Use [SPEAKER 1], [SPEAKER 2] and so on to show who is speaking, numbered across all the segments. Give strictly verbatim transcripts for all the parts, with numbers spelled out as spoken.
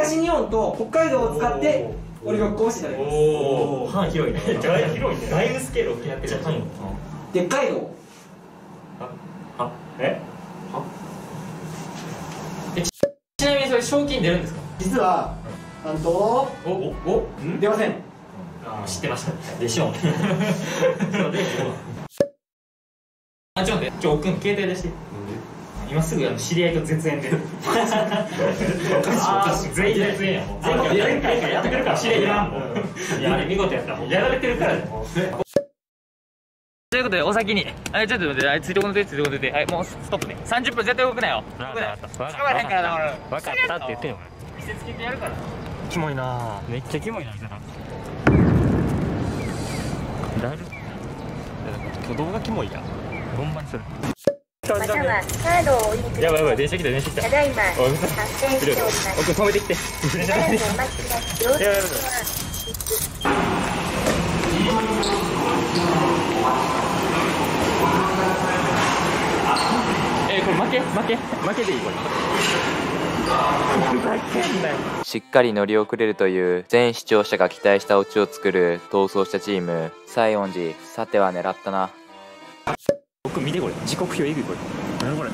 [SPEAKER 1] 東日本と北海道を使って鬼ごっこをしていただきます。
[SPEAKER 2] おお、範囲広いね。だいぶ広いね。だいぶスケール大きくなってる。
[SPEAKER 1] でっかい道。
[SPEAKER 2] ははえはえ、ちなみにそれ賞金出るんですか？
[SPEAKER 1] 実はなんと
[SPEAKER 2] おおお
[SPEAKER 1] 出ません。
[SPEAKER 2] あ、知ってました。でしょう。あ、ちょっと待って、ちょ、奥君携帯出して。今すぐあの知り合いと絶縁で。ああ、全員絶縁やもん。前回からやってくるから知り合いいらんもん。いや、あれ見事やったもん。やられてるからね。ということで、お先に、あ、ちょっと待って、あいついてこんで、ついてこんで、はい、もうストップね。さんじゅっぷん絶対動くなよ。動くなよ。捕まらへんからな、俺。分かったって言ってよ。見せつけてやるから。キモいな。めっちゃキモいな、みたいな。だる。挙動がキモいや。ほんまにそれ。
[SPEAKER 3] またはカードをお入れください。
[SPEAKER 2] やばいやばい、電車来た、電車来た。
[SPEAKER 3] ただいま発生しております。
[SPEAKER 2] 奥止めてきて。
[SPEAKER 3] しばらくお待ちください。
[SPEAKER 2] やばいやばい。えー、これ負け負け負けでいいこれ。ふざけんなよ。
[SPEAKER 4] しっかり乗り遅れるという全視聴者が期待したオチを作る逃走したチーム西園寺、さては狙ったな。
[SPEAKER 2] 僕見てこれ、時刻表えぐいこれ。何これ。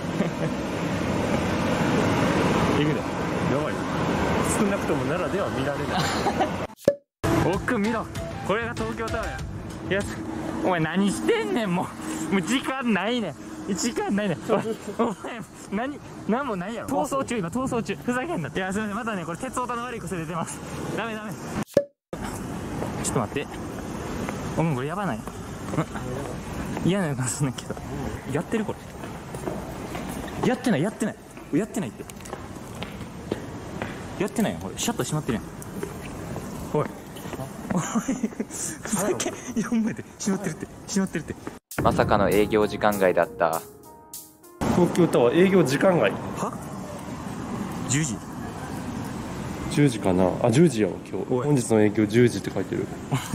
[SPEAKER 2] えぐいだ。やばい。少なくとも奈良では見られない。奥見ろ。これが東京タワーや。いや、お前何してんねんもう。もう時間ないねん。時間ないねん。お前何何もないやろ。逃走中、今逃走中。ふざけんなって。いや、すみません、またね、これ鉄オタの悪い癖出てます。ダメダメ。ちょっと待って。お前これやばない。嫌な予感すんだけど。やってるこれ。やってないやってないやってないって。やってないよこれ。シャッター閉まってるやん。おいおい、ふざけ。よんまいで閉まってるって閉まってるって。
[SPEAKER 4] まさかの営業時間外だった。
[SPEAKER 5] 東京タワー営業時間外。
[SPEAKER 2] はじゅうじ
[SPEAKER 5] じゅうじかなあ。じゅうじやわ今日。本日の営業じゅうじって書いてる。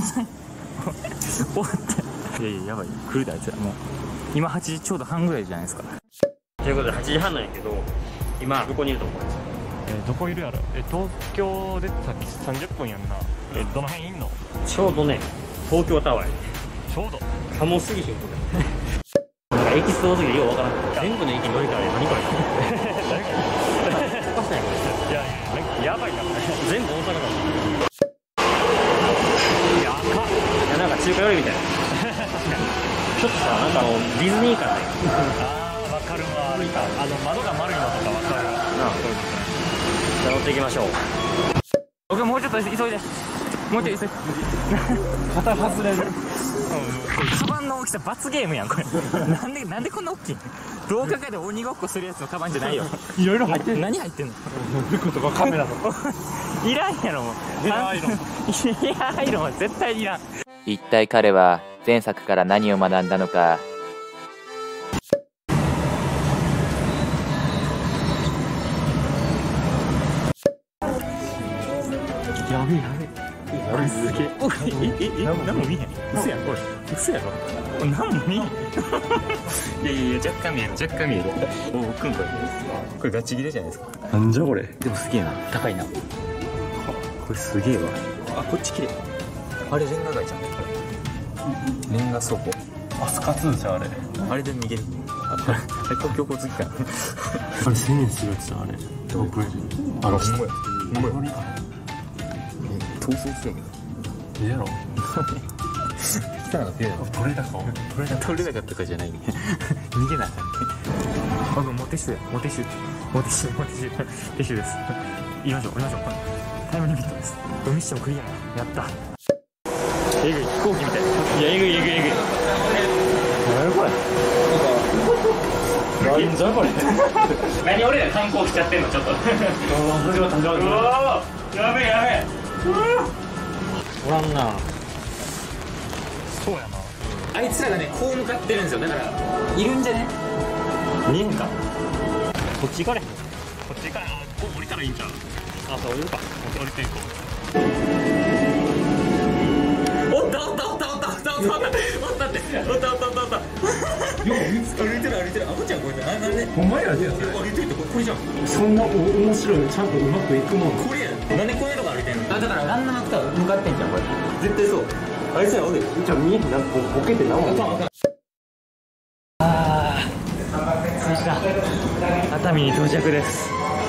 [SPEAKER 2] 終わった。いやいや、やばい、来るであいつら。もう今はちじちょうど半ぐらいじゃないですか。ということではちじはんなんやけど、今どこにいると思う？
[SPEAKER 5] えー、どこいるやろ。え東京でさっきさんじゅっぷんやんな。えどの辺いんの？
[SPEAKER 2] ちょうどね、東京タワーや。
[SPEAKER 5] ちょうど
[SPEAKER 2] かもすぎひんこれ。なんか駅す多すぎてようわからん。全部の駅乗り換え、何これ。誰かおかしないこれ。いやいや、なんかやばいなこれ。全部大阪だもん。いや、赤っ。いや、なんか中華料理みたいな。ちょっとさ、なんかあのディズニー感ない。ああ、わかるわ。あの窓が丸いのとかわかる。なあ、そうですね。じゃあ乗っていきましょう。僕もうちょっと急いで。もうちょい急いで。
[SPEAKER 5] 肩外れる。
[SPEAKER 2] カバンの大きさ罰ゲームやんこれ。なんでなんでこんな大きい？廊下で鬼ごっこするやつのカバンじゃないよ。
[SPEAKER 5] いろいろ入ってる。
[SPEAKER 2] 何入ってんの？
[SPEAKER 5] 服とかカメラとか。
[SPEAKER 2] いらんやろもう。
[SPEAKER 5] エアアイロン。
[SPEAKER 2] エアアイロンは絶対いらん。
[SPEAKER 4] 一体彼は前作から何を学んだのか。
[SPEAKER 2] やべえやべえ。やべえすげえ。おいえええ何も見えへん。嘘やんこれ。嘘やろ。何も見えへん。いやいやいや、若干見える若干見える。おお、くんこれ。これガチ切れじゃないですか。
[SPEAKER 5] なんじゃこれ。
[SPEAKER 2] でもすげえな。高いな。これすげえわ。あ、こっち綺麗。あれレンガ街じゃん。レンガ倉庫。
[SPEAKER 5] あ、スカツーじゃあれ。
[SPEAKER 2] あれで逃げる。あれ公共交通機関。
[SPEAKER 5] あれせんえんするやつだあれ。ロープウェイ。あの下。
[SPEAKER 2] 逃走するの。
[SPEAKER 5] ええやろ。
[SPEAKER 2] 来たのが出るの。
[SPEAKER 5] 取れたか。取れた。
[SPEAKER 2] 取れなかったかじゃないね。逃げなあかんね。あ、もうモテシュモテシュモテシュモテシュティッシュです。行きましょう行きましょう。タイムリミットです。ミッションクリア。やった。えぐい飛行機みたい。いやえぐいえぐいえぐい。
[SPEAKER 5] 何これ。なんじゃこれ。
[SPEAKER 2] 何俺ら観光しちゃってんのちょっと。始まった始まった。うわーやべえやべえ。おらんな。
[SPEAKER 5] そうやな。
[SPEAKER 2] あいつらがねこう向かってるんですよ。だからいるんじゃね。見えんか。こっち行かれ。こ
[SPEAKER 5] っち行かれ。ここ降りたらいいんちゃう。
[SPEAKER 2] あ、そう降りるか。
[SPEAKER 5] 降りていこ
[SPEAKER 2] う。おったおったおったおったおったおったおったっておったおったおったおった。よく歩いてる歩いてる。あこちゃんこれななんでれほんまやでやつ上げといてこれじゃん。そんなお面白いちゃんとうまくいくもんこれやなんでこういうとこ歩いてんの。あだからランナーと向かってんじゃんこれ絶対そう。あいつやおでじゃあ見えへんなんかボケてなもん。ああ着いた熱海に到着です。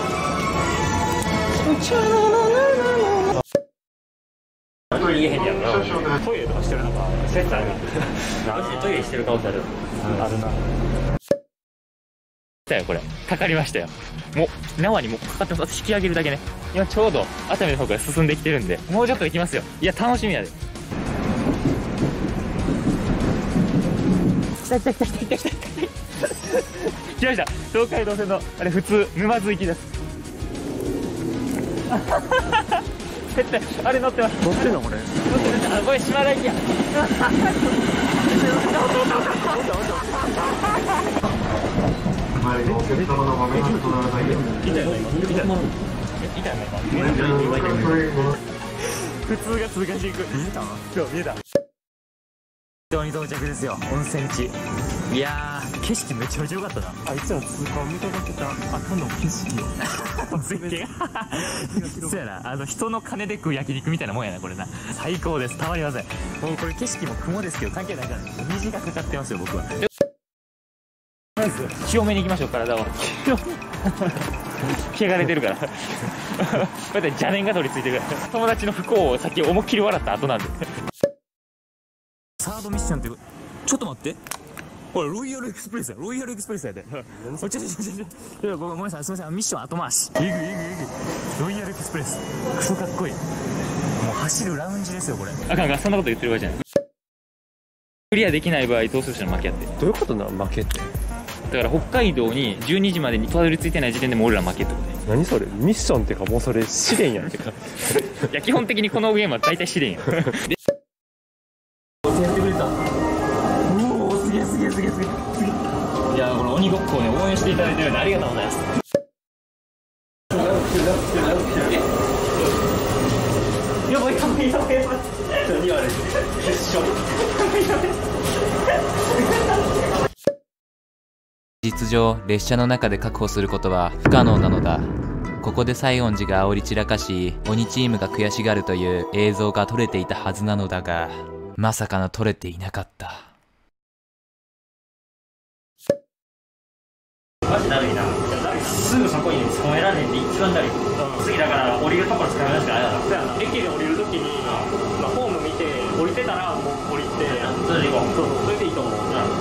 [SPEAKER 2] トイレへんやんな。トイレとかしてるのか説ある。マジでトイレしてる顔ってある。あるな。来たよこれかかりましたよ。もう縄にもかかってます。引き上げるだけね。今ちょうど熱海の方から進んできてるんでもうちょっと行きますよ。いや楽しみやで。来た来た来た来た来た来た来ました。東海道線のあれ普通沼津行きです。絶対あれ乗ってます。乗ってんのこれ乗ってる。あこれ島田行きや。普通が通過していく。見えた今日見えた。到着ですよ。温泉地。いやー景色めちゃめちゃ良かったな。あいつら通過を見届けた後の景色を絶景そうやな。あの人の金で食う焼肉みたいなもんやなこれな。最高です。たまりません。もうこれ景色も雲ですけど関係ないから虹がかかってますよ僕は。まず清めに行きましょう体を。汚れてるからこうやって邪念が取り付いてるから。友達の不幸をさっき思いっきり笑った後なんで。サードミッションってちょっと待ってこれロイヤルエクスプレスや。ロイヤルエクスプレスやで。ちょちょちょちょごめんなさいすみませんミッション後回し。えぐいえぐいえぐいロイヤルエクスプレスクソかっこいい。もう走るラウンジですよこれ。あかんかそんなこと言ってる場合じゃない。クリアできない場合どうする人の負けやって。どういうことな負けって。だから北海道にじゅうにじまでにたどり着いてない時点でもう俺ら負けってことね。何それミッションっていうかもうそれ試練やんってかいや基本的にこのゲームは大体試練やん。やってくれた。おおすげえすげえすげえすげえ。いやこの鬼ごっこをね応援していただいてるのでありがとうございます。やばいやばいやばいやばい。何あれ決勝。
[SPEAKER 4] 実上列車の中で確保することは不可能なのだ。ここで西園寺が煽り散らかし鬼チームが悔しがるという映像が撮れていたはずなのだがまさかの撮れていなかった。
[SPEAKER 2] マジだるいな。すぐそこに捕まえられへんで一番だるい。次だから降りるところ捕まえられないから。駅で降りるときに、まあ、ホーム見て降りてたらもう降りてそれで行こう。そうそうそれでいいと思う。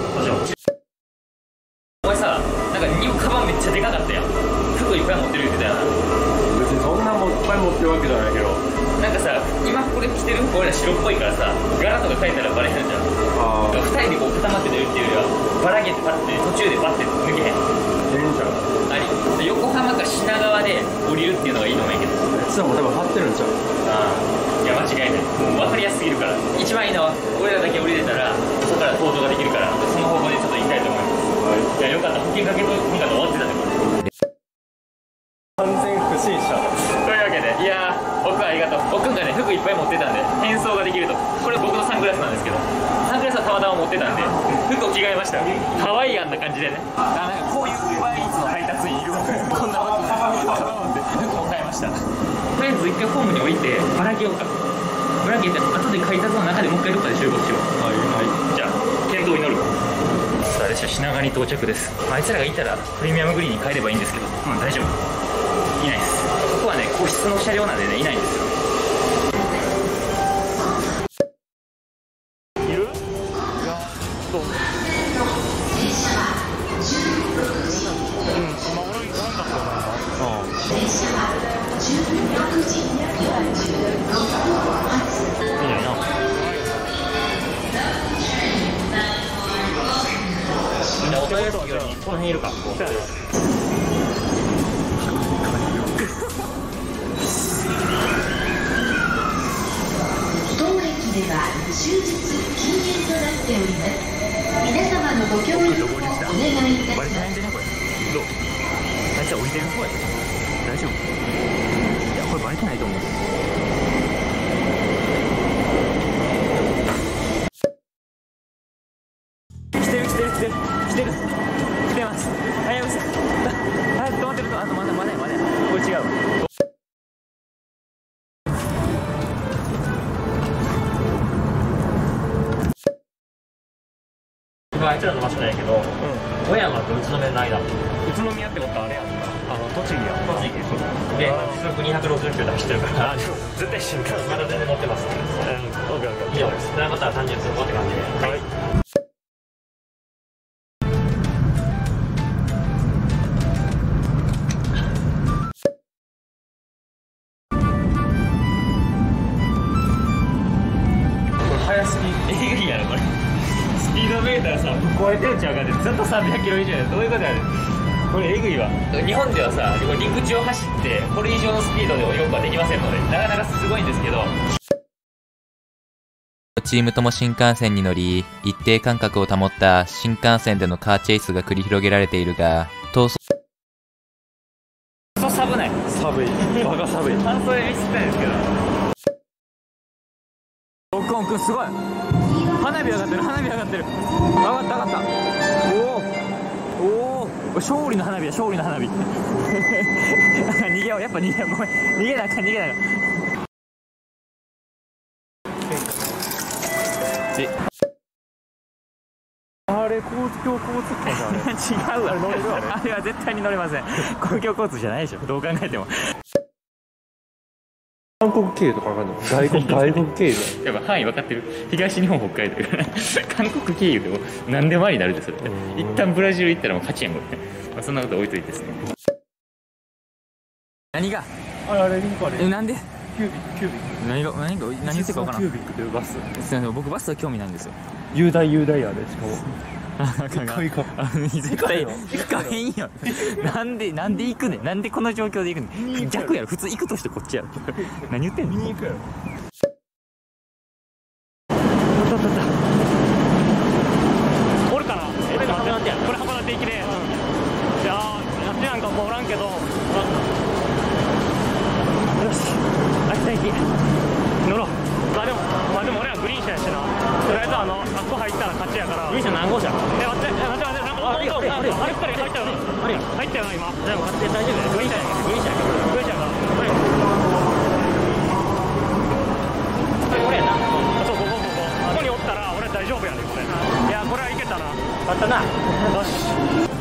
[SPEAKER 2] お前さなんか荷カバンめっちゃでかかったやん。服いっぱい持ってる言ってたやん。別にそんなもいっぱい持ってるわけじゃないけどなんかさ今これ着てる服俺ら白っぽいからさ柄とか描いたらバレへんじゃん。あふたりでこう固まって寝るっていうよりはバラゲってパッて途中でバッて抜けへん。ええんちゃうあり横浜か品川で降りるっていうのがいいと思うんやけどそれも多分張ってるんちゃう。ああいや間違いない。もう分かりやすすぎるから一番いいのは俺らだけ降りれたらそこから登場ができるからその方向でちょっと行きたいと思います。いやよかった保険かけと今回終わってたねこれ。完全不審者というわけでいやー僕はありがとう。僕がね服いっぱい持ってたんで変装ができると。これ僕のサングラスなんですけどサングラスはたまたま持ってたんで服を着替えましたよ。ハワイアンな感じでね。あなんかこういうウーバーイーツの配達員いるわけこんなことで服を買いました。とりあえず一回ホームに降りてバラけようか。バラけて後で配達の中でもう一回どっかで集合しよう。はいはいじゃあ健闘を祈る。さあ列車品川に到着です。あいつらがいたらプレミアムグリーンに帰ればいいんですけどうん大丈夫いないです。ここはね個室の車両なんでねいないんですよ。いる？いやどううん今俺行かなかったよな。ああいないな。じゃあお互いようにこの辺いるか。そうやね。
[SPEAKER 6] 当駅では終日禁煙となっております。皆様のご協力をお願いいたします。
[SPEAKER 2] どう？あいつは降りてる方や。大丈夫？いやこれバレてないと思う。来てる来てる来てる来てる来てます。はやぶさあいつらの場所なんやけど、小山と宇都宮の間。宇都宮ってことはあれやんか、あの栃木や。栃木で時速にひゃくろくじゅっキロで走ってるから、絶対一緒にまだ全然乗ってます。うん、オッケーオッケー。以上です。ではまたさんじゅっぷんごって感じで。はい。早すぎ、えぐいやろこれ。スピードメーターさ超えてるんちゃうかって、ずっとさんびゃくキロ以上や。どういうことやねんこれ。えぐいわ。日本ではさ陸地を走ってこれ以上のスピードで泳ぐはできませんので、なかなかすごいんですけど。
[SPEAKER 4] チームとも新幹線に乗り、一定間隔を保った新幹線でのカーチェイスが繰り広げられているが、逃走
[SPEAKER 2] そう寒ない。
[SPEAKER 5] 寒い。場が寒い。
[SPEAKER 2] 半袖見せたいですけど。ロックオンくんすごい。花火上がってる、花火上がってる。上がった上がった。おおおお、勝利の花火だ、勝利の花火。逃げよう、やっぱ逃げよう。ごめん、逃げなあかん、逃げなあかん。
[SPEAKER 5] あれ公共交通機関じゃん。
[SPEAKER 2] 違うわ、乗れるあれ。あれは絶対に乗れません。公共交通じゃないでしょ、どう考えても。
[SPEAKER 5] 韓国経由とかわかんない。外国外国経由だよ。
[SPEAKER 2] やっぱ範囲分かってる。東日本北海道韓国経由でも何でもありになるんですよ。一旦ブラジル行ったらもう勝ちやんこれ。まあそんなこと置いといてですね。何が
[SPEAKER 5] あれあれリンクあれ。
[SPEAKER 2] え、なんで
[SPEAKER 5] キュービックキュービック。
[SPEAKER 2] 何が何が何言ってるか分からん。
[SPEAKER 5] キュービックというバス。
[SPEAKER 2] すみません、僕バスは興味ないんですよ。
[SPEAKER 5] 雄大雄大あれしかも。
[SPEAKER 2] 絶対行かへんよ。なんでなんで行くねん。なんでこの状況で行くねん。逆やろ、普通行くとしてこっちやろ。何言ってんの。見に行くやろ。おるかな。え、待って待って、これ函館行きで。いやー、やってなんかもうおらんけど。よし、秋田行き乗ろう。まあでもまあでも俺はグリーン車やしな。とりあえずあのあっこ入ったら勝ちやから。グリーン車何号車。え、待って、え、待って待って、なんかあれあれあれあれふたり入ったよな。あれ入ったよな今。じゃあ待って、大丈夫。グリーン車やグリーン車やグリーン車か。これやな。そう、ここここここにおったら俺大丈夫やねこれ。いやこれはいけたな。あったな。よし。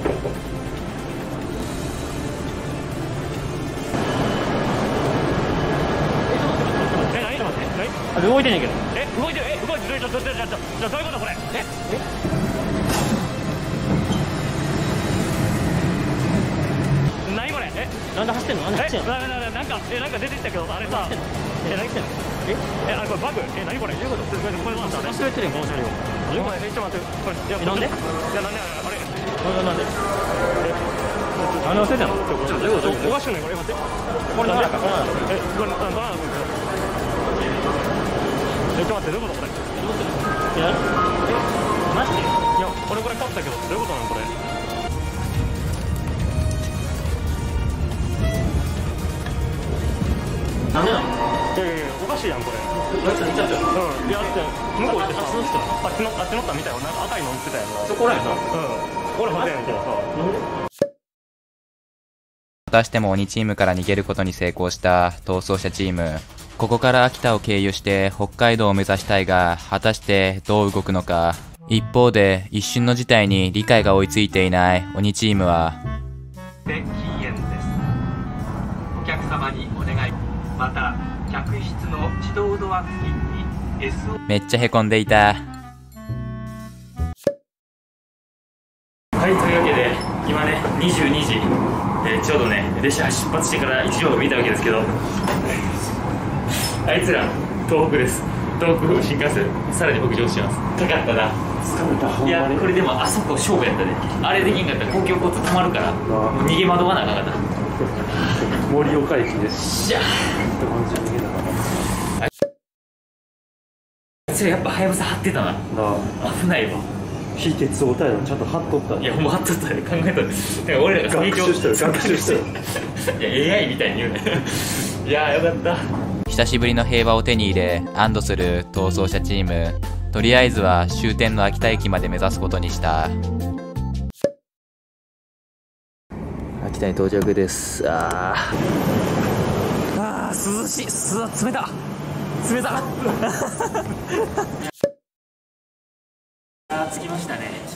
[SPEAKER 2] 動いてんねんけど。え、動いてる、え、動いてる、ちょっと、ちょっと、ちょっと、じゃあどういうことこれ。え、え。何これ、え、なんで走ってんの、なんで走ってんの。え、な、な、なんか、え、なんか出てきたけど、あれさ。え、何してんの。え、え、あれこれバグ、え、何これ、どういうこと。これ、これなんだ。忘れてるよ、この車両。え、お前、え、ちょっと待って、これ、いや、なんで。いや、なんで、あれ。なんで、なんで。え、何忘れてんの。ちょっと、どういうこと。おかしくない、これ、待って。これ、なんか、え、これ、なんだ。え、ちょっと待って、どういうことこれ。いや、え、マジで。いや、俺これ買ったけど、どういうことなのこれ。なんでなの。いやいやいや、おかしいやんこれ。うん、いや、だって向こう行ってさ、あっちのあっち乗ったみたいな、なんか赤いの乗ってたやん。そこらやな。うん、俺はずやねんけどさ。
[SPEAKER 4] またしても鬼チームから逃げることに成功した逃走者チーム。ここから秋田を経由して北海道を目指したいが、果たしてどう動くのか。一方で一瞬の事態に理解が追いついていない鬼チームは、
[SPEAKER 7] 禁煙です。お客様にお願い。また客室の自動ドア付近に エスオー
[SPEAKER 4] めっちゃへこんでいた。
[SPEAKER 2] はい、というわけで今ねにじゅうにじ、えー、ちょうどね列車出発してからいちじを見たわけですけど、あいつら東北です。東北新幹線さらに北上します。かかったな。いやこれでもあそこ勝負やったで。あれできんかったら公共交通止まるから逃げ惑わなあかんかった。
[SPEAKER 5] 盛岡駅です。
[SPEAKER 2] しゃあいつらやっぱはやぶさ張ってたな。危ないわ。
[SPEAKER 5] 非鉄オタやのちゃんと張っとった。
[SPEAKER 2] いやもう張っとったよ。考えとったら俺らが
[SPEAKER 5] 学習してる学習してる。
[SPEAKER 2] いや エーアイ みたいに言うね。いやよかった。
[SPEAKER 4] 久しぶりの平和を手に入れ安堵する逃走者チーム。とりあえずは終点の秋田駅まで目指すことにした。秋田に到着です。あー
[SPEAKER 2] あー涼しい。す冷た冷たあー着きましたね。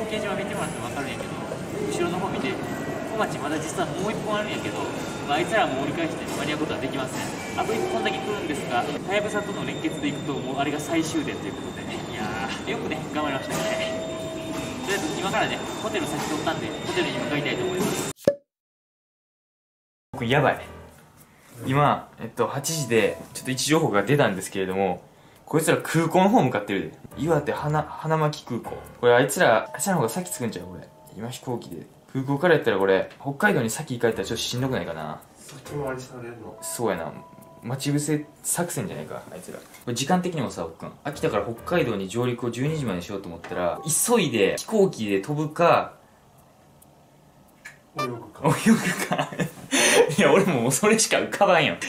[SPEAKER 4] 形状は見てもらっても分かるんやけど、後ろの方見て、小町まだ実はもういっぽんあるんやけど、まあ、あいつらも折り返して間に合うことはできません。あといっぽんだけ来るんですが、はやぶさとの連結でいくともうあれが最終電ということで、いやーよくね頑張りましたね。とりあえず今からねホテル先取ったんで、ホテルに向かいたいと思います。
[SPEAKER 2] 僕やばい。今、えっと、はちじでちょっと位置情報が出たんですけれども、こいつら空港の方向かってるで。岩手花花巻空港。これあいつらあいつらの方が先着くんちゃうこれ。今飛行機で空港からやったらこれ北海道に先行かれたらちょっとしんどくないかな。
[SPEAKER 5] 先回りされるの。
[SPEAKER 2] そうやな、待ち伏せ作戦じゃないかあいつら。これ時間的にもさ、僕秋田から北海道に上陸をじゅうにじまでにしようと思ったら、急いで飛行機で飛ぶか
[SPEAKER 5] 泳ぐか
[SPEAKER 2] 泳ぐかいや俺ももうそれしか浮かばんよ。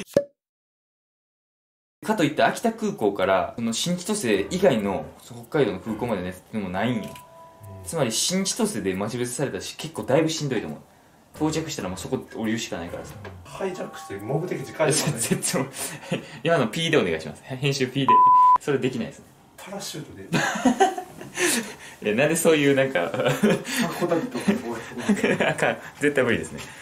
[SPEAKER 2] かといって秋田空港からその新千歳以外の北海道の空港までねでもないんよ。つまり新千歳で待ち伏せされたし、結構だいぶしんどいと思う。到着したらもうそこ降りるしかないからさ。
[SPEAKER 5] ハイジャックして目的地帰るのね。
[SPEAKER 2] 絶対今の P でお願いします。編集 P でそれできないですね。
[SPEAKER 5] パラシュートで
[SPEAKER 2] いやなんでそういうなんか
[SPEAKER 5] 箱だけとか
[SPEAKER 2] あかん、絶対無理ですね。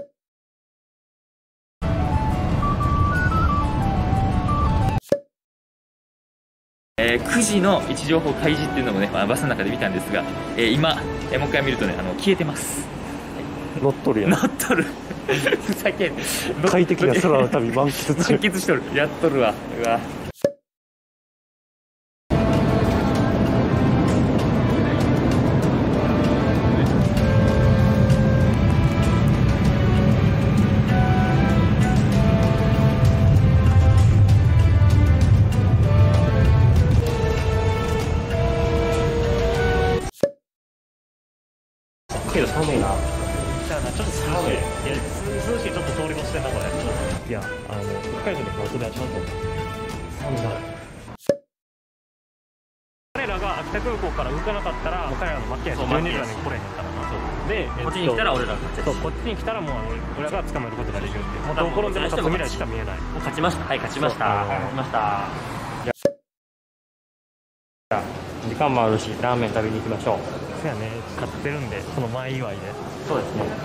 [SPEAKER 2] えー、くじの位置情報開示っていうのもね、まあ、バスの中で見たんですが、えー、今、えー、もう一回見るとね、あの消えてます。
[SPEAKER 5] 乗っとるやん。
[SPEAKER 2] 乗っとるふざけん
[SPEAKER 5] 快適な空の旅満喫中。
[SPEAKER 2] 満喫しとる。やっとるわ。うわ
[SPEAKER 5] けど寒いな。だからちょっと涼しい。いや、涼しいちょっと通り越してんなこれ。いや、あの北海道で半袖はちゃんと寒い。彼らが秋田空港から動かなかったら、もう彼らの負けやし、じゅうにじまでに来れへんからな。で、
[SPEAKER 4] こっちに来たら俺らが勝ち。
[SPEAKER 5] そう、こっちに来たらもうあの俺らが捕まえることができるっていう。もうどこでも勝つ未来しか見えない。
[SPEAKER 4] 勝ちました。はい、勝ちました。勝ちました。
[SPEAKER 5] 時間もあるし、ラーメン食べに行きましょう。そうやね、買ってるんで、その前祝いで。
[SPEAKER 4] そうですね。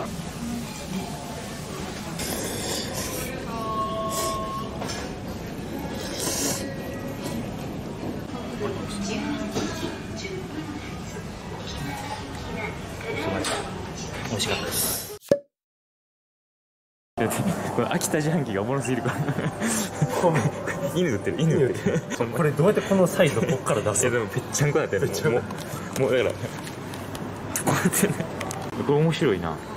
[SPEAKER 4] 美味しかったです。
[SPEAKER 2] これ秋田自販機がおもろすぎるから犬売ってる、犬売ってる。
[SPEAKER 5] これどうやってこのサイズをこっから出すの？
[SPEAKER 2] でもぺっちゃんこだったよ。もうもうだからこうやってね、これ面白いな。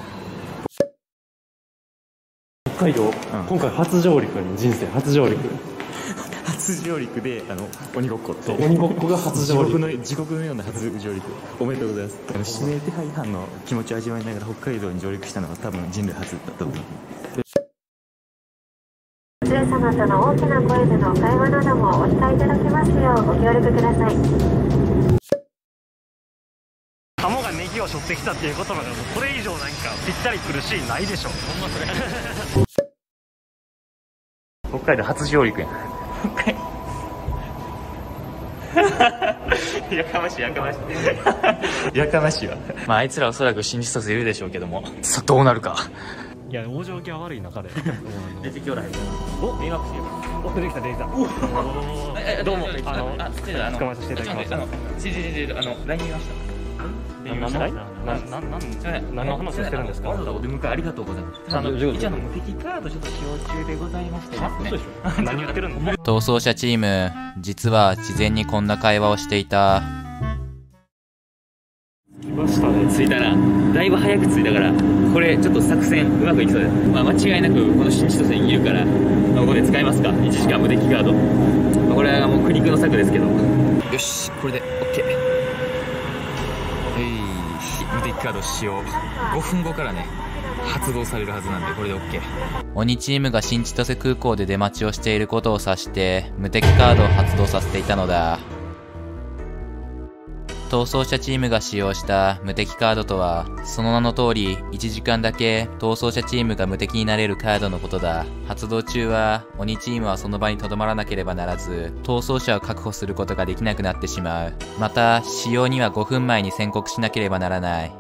[SPEAKER 5] 北海道、うん、今回初上陸に、人生初上陸
[SPEAKER 2] 初上陸であの鬼ごっこって、
[SPEAKER 5] 鬼ごっこが初上陸、
[SPEAKER 2] 地獄の地獄のような初上陸おめでとうございます。あの指名手配犯の気持ちを味わいながら北海道に上陸したのは多分人類初だと思う。
[SPEAKER 3] お連れ様との大きな声での会話などもお控えいただきますようご協力ください。
[SPEAKER 5] カモがネギを背負ってきたっていうことなので、これ以上なんかぴったり来るシーンないでしょ。ほんまそれ
[SPEAKER 2] 北海道初上陸やん。北海やかましいやかましいやかましいわ。まああいつらおそらく新千歳いるでしょうけども、さあどうなるか。
[SPEAKER 5] いや、往生際悪い中で
[SPEAKER 4] 出てきょらへん。
[SPEAKER 5] お、電話してる。お、出てきた出てきた。おお、どうも、あの、
[SPEAKER 2] あ、失礼、あの、
[SPEAKER 5] 捕まえさせていただきました。
[SPEAKER 2] あの、ちちちち、あの、ライン見ました。
[SPEAKER 5] 何の話？何の話をしてるんですか？
[SPEAKER 2] わざわざお出迎えありがとうございます。あの、一応の無敵カードちょっと使用中でございましてですね。
[SPEAKER 5] 何言ってるの？
[SPEAKER 4] 逃走者チーム、実は事前にこんな会話をしていた。
[SPEAKER 5] 来ましたね。
[SPEAKER 2] 着いたな。だいぶ早く着いたから、これちょっよん作戦うまくいきそうです。まあ間違いなくこの新千歳にいるから、まあ、ここで使いますか。いちじかん無敵カード。まあ、これはもう苦肉の策ですけど。よし、これで OK。えい、無敵カード使用。ごふんごからね、発動されるはずなんで、これで OK。
[SPEAKER 4] 鬼チームが新千歳空港で出待ちをしていることを指して、無敵カードを発動させていたのだ。 逃走者チームが使用した無敵カードとは、その名の通りいちじかんだけ逃走者チームが無敵になれるカードのことだ。発動中は鬼チームはその場に留まらなければならず、逃走者を確保することができなくなってしまう。また、使用にはごふんまえに宣告しなければならない。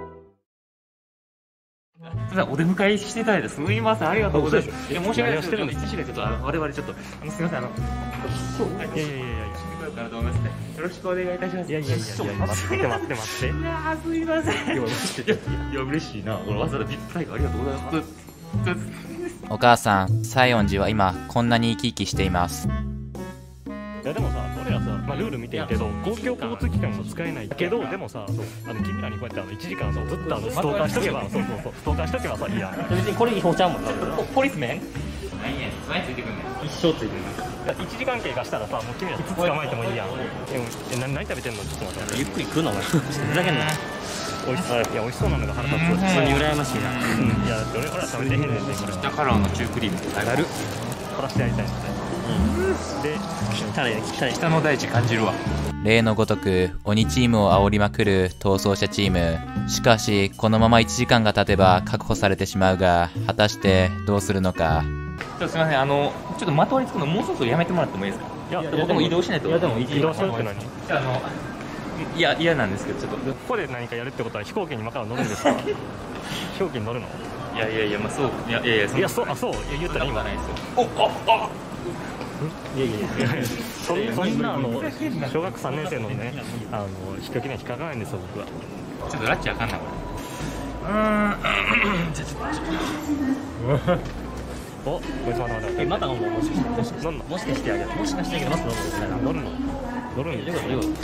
[SPEAKER 2] お出迎えしていただいてすみません、ありがとうございます。いや、申し訳ないですけど、一時でちょっとあの我々ちょっとあのすみません、あのそういやいやいやいやからと思いますね。よろしくお願いいたします。いやいやいやいや、待って待って待って待って。いやすみません。いやいや嬉しいな。俺わざわざビップタイガーありがとうございます。
[SPEAKER 4] お母さん、西園寺は今こんなに生き生きしています。
[SPEAKER 5] いやでもさ、俺らさ、まあ、ルール見てるけど公共交通機関も使えないけど、でもさ、あの君らにこうやってあのいちじかんさずっとあのストーカーしとけば、そうそうそう、ストーカーしとけばさ、いいやん。別にこれ違法ちゃうもんな。ポリスメン一生ついてる。いちじかん経過したらさ、もう君らいつ捕まえてもいいやん。え、何何食べてんの？ちょっと待って。ゆっくり食うのお前。ふざけんな。美味しそう。いや美味しそうなのが腹立つ。普通に羨ましいな。いや俺俺は食べてへんねんね。これ
[SPEAKER 2] 下からのチュークリームって
[SPEAKER 5] なる。こらしてやりたいんですね。で、
[SPEAKER 2] 下の大地感じるわ。
[SPEAKER 4] 例のごとく鬼チームを煽りまくる逃走者チーム。しかしこのままいちじかんが経てば確保されてしまうが、果たしてどうするのか。
[SPEAKER 2] ちょっとすみません、あのちょっとまとわりつくのもうそろそろやめてもらってもいいですか？いや僕も移動しないと。いやでも移動するって何？あのいや嫌なんですけど、ちょっとこ
[SPEAKER 5] こで何かやるってことは飛行機に今から乗るんですか？飛行機に乗るの？
[SPEAKER 2] いやいやいや、まあそういやいやいや、
[SPEAKER 5] いやそうあそういや言ったら今ないですよ。おああいやいやいやそんなあの小学さんねん生のね、あの引っ掛けには引っかからないんですよ僕は。
[SPEAKER 2] ちょっとラッチあかんなこれ。うーんちょちょちょ
[SPEAKER 5] お、こいつまだまだ。え、また飲むの？もしかして、もしかしてやる。もしかしてやる。まず飲むの。乗るの。乗るんで。よよ。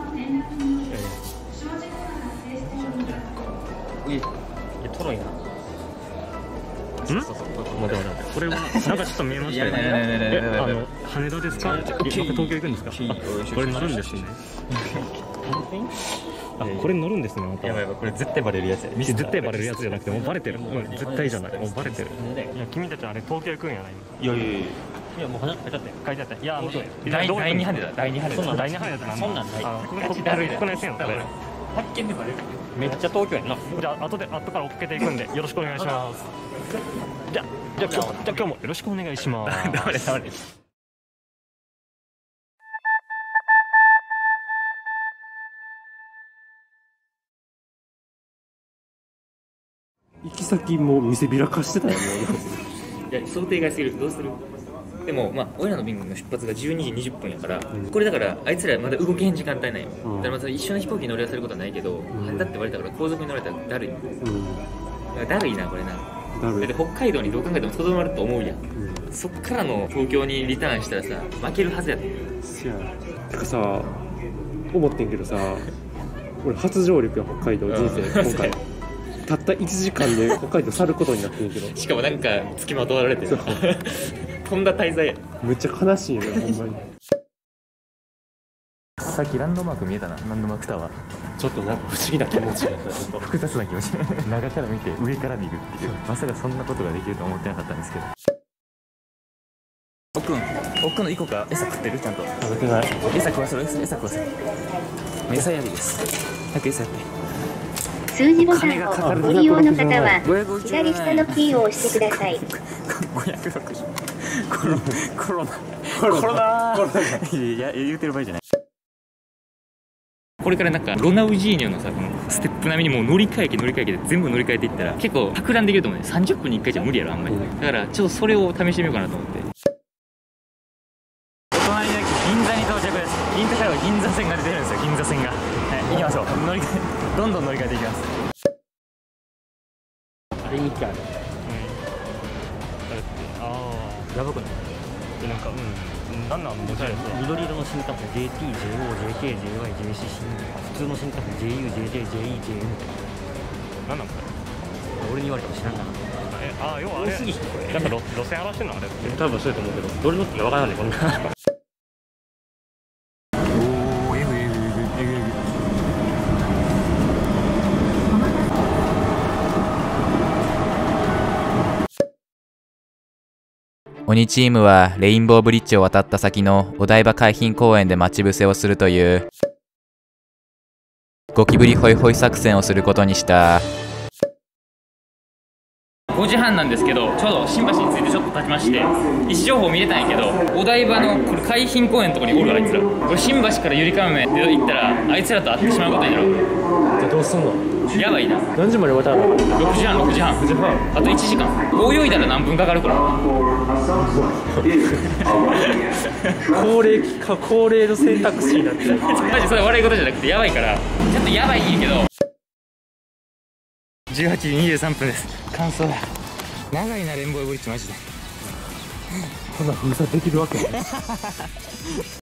[SPEAKER 5] え、いや、トロいな。ん？そうそうそう。待って待って。これはなんかちょっと見えましたよね。え、あの羽田ですか？また東京行くんですか？これ乗るんですね。あ、これ乗るんですね。
[SPEAKER 2] やばいやばい、これ絶対バレるやつや。
[SPEAKER 5] 絶対バレるやつじゃなくてもうバレてる。もう絶対じゃない。もうバレてる。いや君たちあれ東京行くんやないの？いやいやいや。いやもう書いてあって書いてあって。いやもう
[SPEAKER 2] 第第二羽田だ。第二羽田。
[SPEAKER 5] そんなん第二羽田ってなんだ？そんなんない。あ、こここのやつやん。発見でバレる。めっちゃ東京やんな。じゃあ後で後から追っかけていくんでよろしくお願いします。じゃじゃ今日じゃ今日もよろしくお願いします。
[SPEAKER 2] 黙れ黙れ。
[SPEAKER 5] 行き先も見せびらかしてたよね。
[SPEAKER 2] いや想定外すぎる。どうする？でもまあ俺らの便の出発がじゅうにじにじゅっぷんやから、うん、これだからあいつらまだ動けへん時間帯なんよ、うん、だからまた一緒の飛行機に乗り合わせることはないけど、うん、だって言われたから後続に乗られたらだるい、うん、だるいなこれな。だって北海道にどう考えてもとどまると思うやん、うん、そっからの東京にリターンしたらさ負けるはずやってん。
[SPEAKER 5] せやてかさ思ってんけどさ俺初上陸や北海道人生、うん、今回たったいちじかんで北海道去ることになってんけど
[SPEAKER 2] しかもなんか付きまとわれてるとんだ滞在や。
[SPEAKER 5] めっちゃ悲しいよねほんまに。
[SPEAKER 2] さっきランドマーク見えたな。ランドマークタワー
[SPEAKER 5] ちょっとなんか不思議な気持ちが
[SPEAKER 2] 複雑な気持ち中から見て上から見るっていう、まさかそんなことができると思ってなかったんですけど。おっくんおっくんのイコか餌食ってる？ちゃんと
[SPEAKER 5] 食べてない。
[SPEAKER 2] 餌食わせろ。餌食わせろ。餌やりです。早く餌やって。
[SPEAKER 3] 数字ボタンをご利用の方は左下のキーを押してください。
[SPEAKER 2] ごひゃくろくじゅうコロコロナコロナコロナいや言うてる場合じゃない。これからなんかロナウジーニョのさこのステップ並みにもう乗り換え機乗り換え機で全部乗り換えていったら結構博覧できると思うね。さんじゅっぷんにいっかいじゃ無理やろあんまり。だからちょっとそれを試してみようかなと思って。お隣の駅銀座に到着です。銀座からは銀座線が出てるんですよ。銀座線が、はい、行きましょう。乗り換えどんどん乗り換えていきます。
[SPEAKER 5] あれいいかね。うん。ああ、やばくない？でなんかうん、なんなん文字やつ。緑色の新幹線 ジェーティー、ジェーオー、ジェーケー、ジェーワイ、ジェーシー、普通の新幹線 ジェーユー、ジェージェー、ジェーイー、ジェーエム。なんなんこれ？俺に言われても知らんかな。え、ああ、要はあれ。多すぎひんこれ。なんか路路線合わせてんのあれって。多分そうやと思うけど、どれ乗ってかわからないこんな。
[SPEAKER 4] 鬼チームはレインボーブリッジを渡った先のお台場海浜公園で待ち伏せをするというゴキブリホイホイ作戦をすることにした。
[SPEAKER 2] ごじはんなんですけど、ちょうど新橋についてちょっと経ちまして、位置情報見れたんやけど、お台場のこれ海浜公園のところにおるあいつら。これ新橋からゆりかもめで行ったらあいつらと会ってしまうことになる。
[SPEAKER 5] じゃあどうすんの？
[SPEAKER 2] やばいな。
[SPEAKER 5] 何時まで終わったの？
[SPEAKER 2] ろくじはんろくじはんあといちじかん。泳いだら何分かかるから。
[SPEAKER 5] 高齢か高齢の選択肢になってる。
[SPEAKER 2] マジそれ笑い事じゃなくてやばいから、ちょっとやばいんやけど。じゅうはちじにじゅうさんぷんです。乾燥だ。長いなレンボイブリッジマジで。
[SPEAKER 5] こんな封鎖できるわけない。